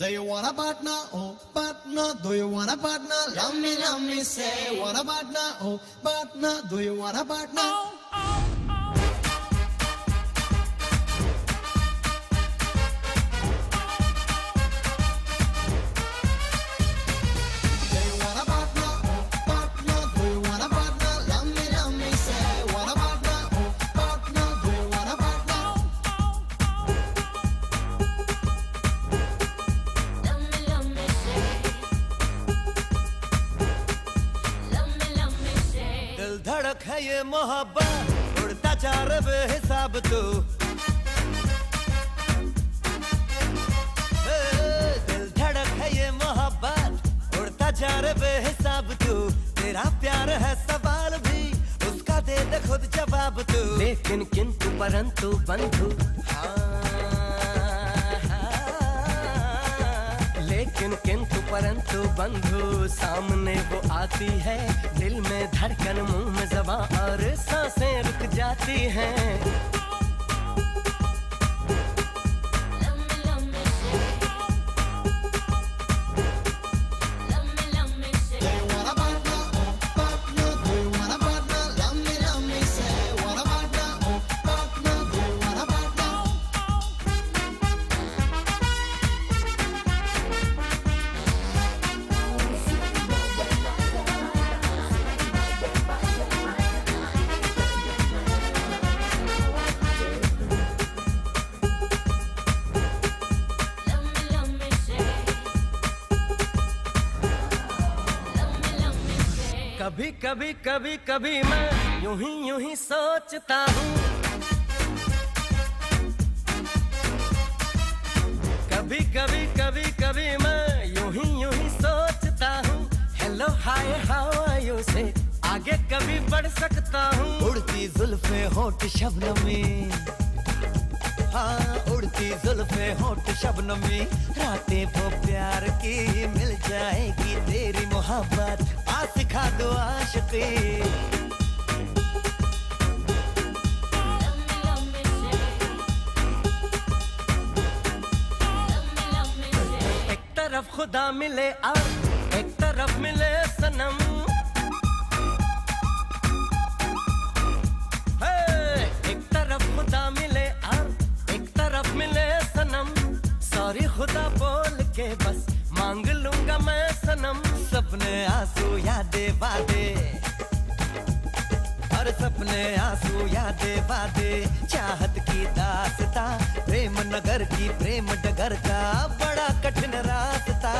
Do you want a partner? Oh, partner. Do you want a partner? Love me, say. Want a partner? Oh, partner. Do you want a partner? Oh, oh. धड़क है ये मोहब्बत उड़ता जा रहा बेहिसाब तू दिल धड़क है ये मोहब्बत उड़ता जा रहा बेहिसाब तू तेरा प्यार है सवाल भी उसका दे दे खुद जवाब तू लेकिन किंतु परंतु बंधु लेकिन किंतु परंतु बंधु सामने वो आती है दिल में धड़कन मुंह में ज़बान और सांसें रुक जाती हैं कभी कभी कभी कभी मैं यूं ही सोचता हूँ कभी कभी कभी कभी मैं यूं ही सोचता हूँ hello hi how are you से आगे कभी बढ़ सकता हूँ उड़ती जुल्फे होठ शबनमी हाँ उड़ती जुल्फे होठ शबनमी रातें वो प्यार की मिल जाएगी तेरी मोहब्बत आ सिखा दो आशिकी एक तरफ खुदा मिले और एक तरफ मिले सनम एक तरफ खुदा मिले और एक तरफ मिले सनम सॉरी खुदा बोल के बस मांग लूंगा मैं सनम सपने आंसू यादें वादे हर सपने आंसू यादें वादे चाहत की दास्तां प्रेम नगर की प्रेम डगर का बड़ा कठिन रास्ता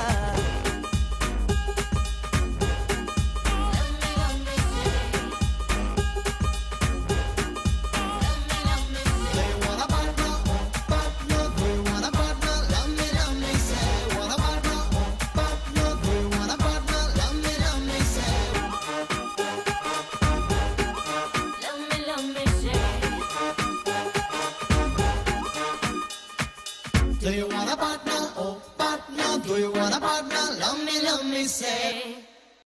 Do you want a partner? Oh, partner. Do you want a partner? Love me, say.